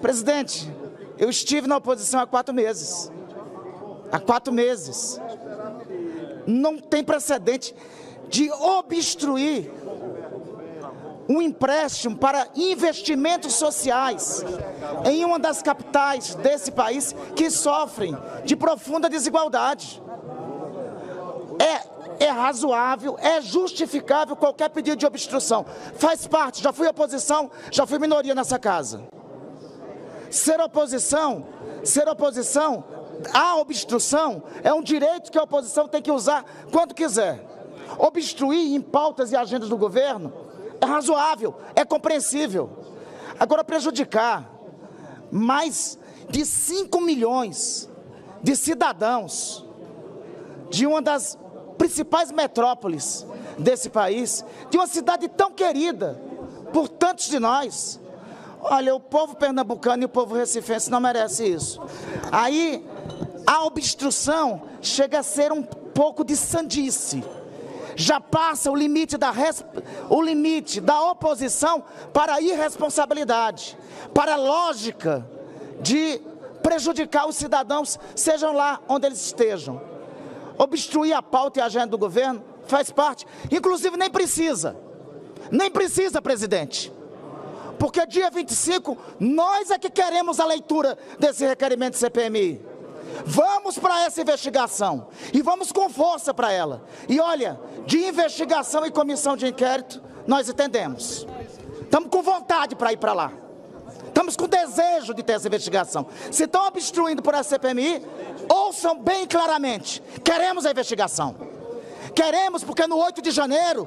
Presidente, eu estive na oposição há 4 meses. Há 4 meses. Não tem precedente de obstruir um empréstimo para investimentos sociais em uma das capitais desse país que sofrem de profunda desigualdade. É razoável, é justificável qualquer pedido de obstrução. Faz parte, já fui oposição, já fui minoria nessa casa. Ser oposição, a obstrução é um direito que a oposição tem que usar quando quiser. Obstruir em pautas e agendas do governo é razoável, é compreensível. Agora, prejudicar mais de 5 milhões de cidadãos de uma das principais metrópoles desse país, de uma cidade tão querida por tantos de nós. Olha, o povo pernambucano e o povo recifense não merece isso. Aí, a obstrução chega a ser um pouco de sandice. Já passa o limite da oposição para a irresponsabilidade, para a lógica de prejudicar os cidadãos, sejam lá onde eles estejam. Obstruir a pauta e a agenda do governo faz parte, inclusive nem precisa, presidente, porque dia 25 nós é que queremos a leitura desse requerimento de CPMI. Vamos para essa investigação e vamos com força para ela. E olha, de investigação e comissão de inquérito nós entendemos, estamos com vontade para ir para lá. Estamos com desejo de ter essa investigação. Se estão obstruindo por essa CPMI, ouçam bem claramente. Queremos a investigação. Queremos porque no 8 de janeiro,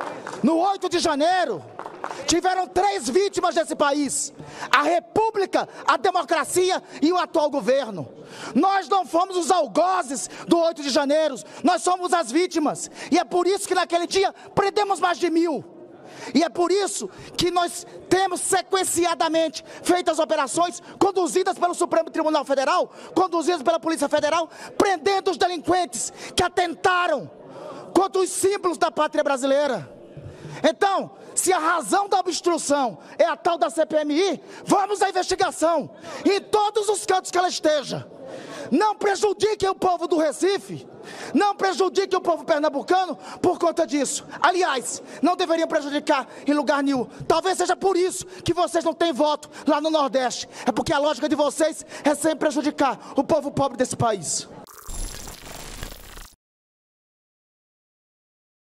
tiveram 3 vítimas desse país. A República, a democracia e o atual governo. Nós não fomos os algozes do 8 de janeiro, nós somos as vítimas. E é por isso que naquele dia prendemos mais de 1000. E é por isso que nós temos sequenciadamente feito as operações conduzidas pelo Supremo Tribunal Federal, conduzidas pela Polícia Federal, prendendo os delinquentes que atentaram contra os símbolos da pátria brasileira. Então, se a razão da obstrução é a tal da CPMI, vamos à investigação, em todos os cantos que ela esteja. Não prejudiquem o povo do Recife, não prejudiquem o povo pernambucano por conta disso. Aliás, não deveriam prejudicar em lugar nenhum. Talvez seja por isso que vocês não têm voto lá no Nordeste. É porque a lógica de vocês é sempre prejudicar o povo pobre desse país.